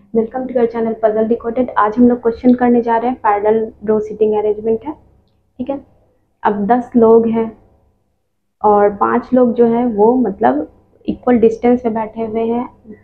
Welcome to your channel puzzle decoded. आज हम लोग क्वेश्चन करने जा रहे हैं। पैरेलल रो सीटिंग अरेंजमेंट है, ठीक है। अब 10 लोग हैं और 5 लोग जो हैं वो मतलब इक्वल डिस्टेंस पे बैठे हुए हैं,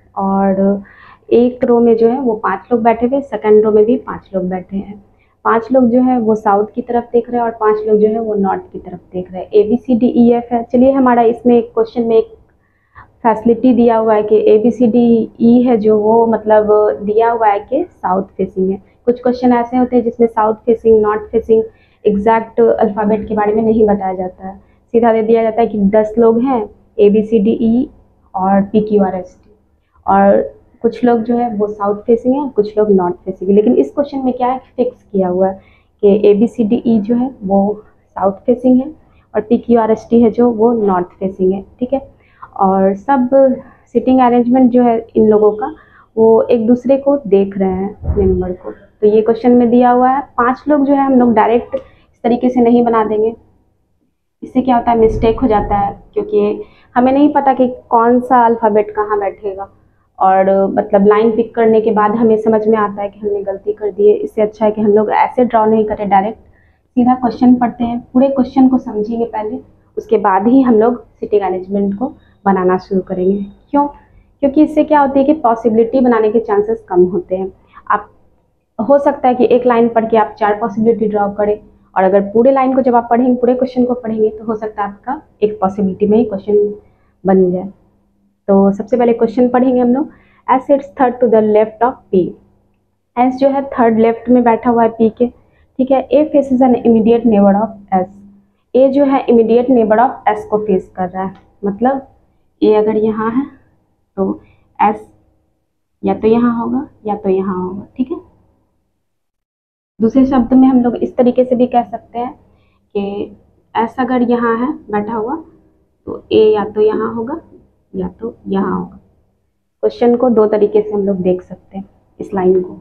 और एक रो में जो है वो 5 लोग बैठे हुए, सेकंड रो में भी 5 लोग बैठे हैं। 5 लोग जो है वो साउथ की तरफ देख रहे हैं और 5 लोग जो है वो नॉर्थ की तरफ देख रहे हैं। ABCDEF है। चलिए, हमारा इसमें एक क्वेश्चन में एक फैसिलिटी दिया हुआ है कि ABCDE है जो वो मतलब दिया हुआ है कि साउथ फेसिंग है। कुछ क्वेश्चन ऐसे होते हैं जिसमें south facing, north facing, exact alphabet के बारे में नहीं बताया जाता है। सीधा दे दिया जाता है कि 10 लोग हैं, ABCDE और PQRST, और कुछ लोग जो है वो साउथ फेसिंग है, कुछ लोग नॉर्थ फेसिंग है। लेकिन इस क्वेश्चन में क्या है, फिक्स किया हुआ है कि ABCDE जो है वो साउथ फेसिंग है और PQRST है जो वो नॉर्थ फेसिंग है, ठीक है। और सब सिटिंग अरेंजमेंट जो है इन लोगों का वो एक दूसरे को देख रहे हैं, मेंबर को। तो ये क्वेश्चन में दिया हुआ है। 5 लोग जो है हम लोग डायरेक्ट इस तरीके से नहीं बना देंगे, इससे क्या होता है, मिस्टेक हो जाता है, क्योंकि हमें नहीं पता कि कौन सा अल्फ़ाबेट कहाँ बैठेगा, और मतलब लाइन पिक करने के बाद हमें समझ में आता है कि हमने गलती कर दी है। इससे अच्छा है कि हम लोग ऐसे ड्रॉ नहीं करें, डायरेक्ट सीधा क्वेश्चन पढ़ते हैं, पूरे क्वेश्चन को समझेंगे पहले, उसके बाद ही हम लोग सिटिंग अरेंजमेंट को बनाना शुरू करेंगे। क्यों? क्योंकि इससे क्या होती है कि पॉसिबिलिटी बनाने के चांसेस कम होते हैं। आप हो सकता है कि एक लाइन पढ़ के आप 4 पॉसिबिलिटी ड्रॉ करें, और अगर पूरे लाइन को जब आप पढ़ेंगे, पूरे क्वेश्चन को पढ़ेंगे, तो हो सकता है आपका एक पॉसिबिलिटी में ही क्वेश्चन बन जाए। तो सबसे पहले क्वेश्चन पढ़ेंगे हम लोग। S sits third to the left of P. S जो है थर्ड लेफ्ट में बैठा हुआ है पी के, ठीक है। A faces an immediate neighbour of S. A जो है इमीडिएट नेबर ऑफ एस को फेस कर रहा है, मतलब ए अगर यहाँ है तो एस या तो यहाँ होगा या तो यहाँ होगा, ठीक है। दूसरे शब्द में हम लोग इस तरीके से भी कह सकते हैं कि एस अगर यहाँ है बैठा हुआ तो ए या तो यहाँ होगा या तो यहाँ होगा। क्वेश्चन को 2 तरीके से हम लोग देख सकते हैं इस लाइन को।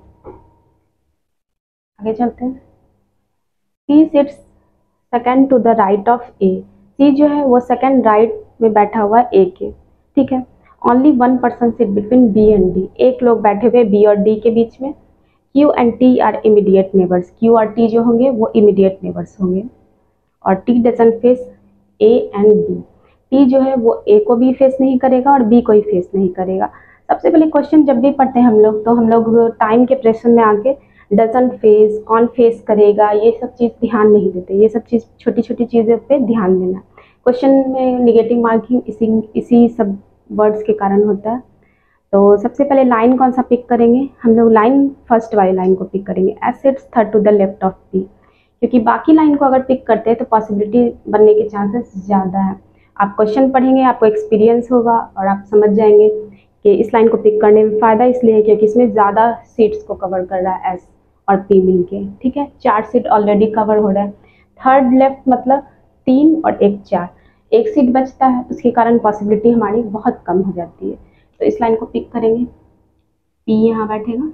आगे चलते हैं। C sits second to the right of A. C जो है वो सेकंड राइट में बैठा हुआ है ए के, ठीक है। Only 1 person sit between B and D. एक लोग बैठे हुए बी और डी के बीच में। Q and T are immediate neighbours. Q और टी जो होंगे वो इमीडिएट नेबर्स होंगे, और T doesn't face A and B. T जो है वो ए को भी फेस नहीं करेगा और बी को ही फेस नहीं करेगा। सबसे पहले क्वेश्चन जब भी पढ़ते हैं हम लोग, तो हम लोग टाइम के प्रेशर में आके डजंट फेस, कौन फेस करेगा, ये सब चीज़ ध्यान नहीं देते। ये सब चीज़, छोटी छोटी चीज़ों पे ध्यान देना। क्वेश्चन में निगेटिव मार्किंग इसी सब वर्ड्स के कारण होता है। तो सबसे पहले लाइन कौन सा पिक करेंगे हम लोग? लाइन फर्स्ट वाली लाइन को पिक करेंगे, S sits third to the left of P, क्योंकि बाकी लाइन को अगर पिक करते हैं तो पॉसिबिलिटी बनने के चांसेस ज़्यादा है। आप क्वेश्चन पढ़ेंगे, आपको एक्सपीरियंस होगा और आप समझ जाएंगे कि इस लाइन को पिक करने में फ़ायदा इसलिए है क्योंकि इसमें ज़्यादा सीट्स को कवर कर रहा है एस और पी मिलके, ठीक है। 4 सीट ऑलरेडी कवर हो रहा है। थर्ड लेफ्ट मतलब 3 और 1 4, 1 सीट बचता है, उसके कारण पॉसिबिलिटी हमारी बहुत कम हो जाती है। तो इस लाइन को पिक करेंगे, पी यहाँ बैठेगा,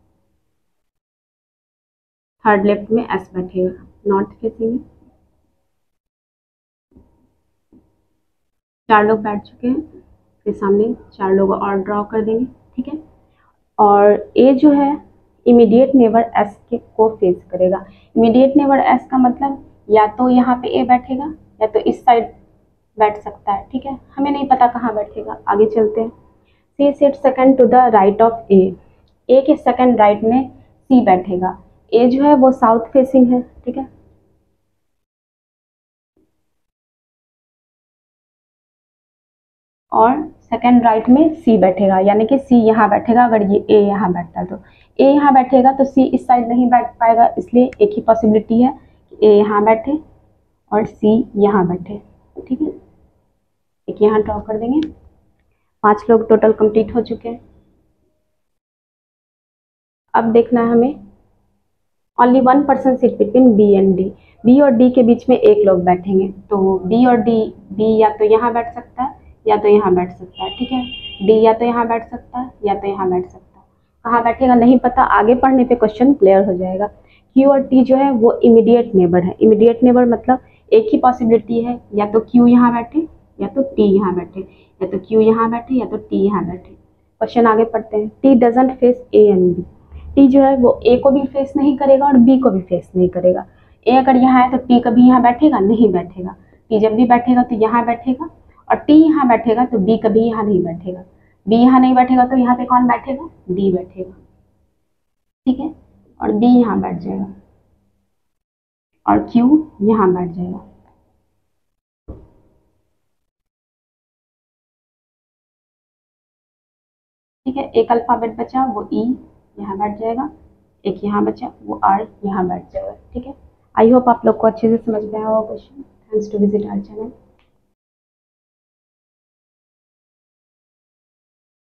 थर्ड लेफ्ट में एस बैठेगा, नॉर्थ फेसिंग है। 4 लोग बैठ चुके हैं, फिर सामने 4 लोग और ड्रॉ कर देंगे, ठीक है। और ए जो है इमीडिएट नेबर एस के को फेस करेगा। इमीडिएट नेबर एस का मतलब या तो यहाँ पे ए बैठेगा या तो इस साइड बैठ सकता है, ठीक है। हमें नहीं पता कहाँ बैठेगा, आगे चलते हैं। C sit second to the right of A. A के सेकंड राइट में सी बैठेगा। ए जो है वो साउथ फेसिंग है, ठीक है। और सेकंड राइट में सी बैठेगा, यानी कि सी यहाँ बैठेगा। अगर ये ए यहाँ बैठता है तो ए यहाँ बैठेगा तो सी इस साइड नहीं बैठ पाएगा, इसलिए एक ही पॉसिबिलिटी है कि ए यहाँ बैठे और सी यहाँ बैठे, ठीक है। एक यहाँ ड्रॉ कर देंगे। 5 लोग टोटल कंप्लीट हो चुके हैं। अब देखना है हमें, only 1 person sit between B and D. B और डी के बीच में एक लोग बैठेंगे, तो बी और डी, बी या तो यहाँ बैठ सकता है या तो यहाँ बैठ सकता है, ठीक है। डी या तो यहाँ बैठ सकता है या तो यहाँ बैठ सकता है। कहाँ बैठेगा नहीं पता, आगे पढ़ने पे क्वेश्चन क्लियर हो जाएगा। क्यू और टी जो है वो इमीडिएट नेबर है। इमीडिएट नेबर मतलब एक ही पॉसिबिलिटी है, या तो क्यू यहाँ बैठे या तो टी यहाँ बैठे, या तो क्यू यहाँ बैठे या तो टी यहाँ बैठे। क्वेश्चन आगे पढ़ते हैं। T doesn't face A and B. T जो है वो ए को भी फेस नहीं करेगा और बी को भी फेस नहीं करेगा। ए अगर यहाँ है तो टी कभी यहाँ बैठेगा नहीं बैठेगा। टी जब भी बैठेगा तो यहाँ बैठेगा, और टी यहाँ बैठेगा तो बी कभी यहाँ नहीं बैठेगा। बी यहाँ नहीं बैठेगा तो यहाँ पे कौन बैठेगा, डी बैठेगा, ठीक है। और बी यहाँ बैठ जाएगा और क्यू यहाँ बैठ जाएगा। ठीक है, एक अल्फाबेट बचा वो ई, यहाँ बैठ जाएगा। एक यहाँ बचा वो आर, यहाँ बैठ जाएगा। ठीक है, आई होप आप लोग को अच्छे से समझ में आया होगा question. Thanks to visit our channel.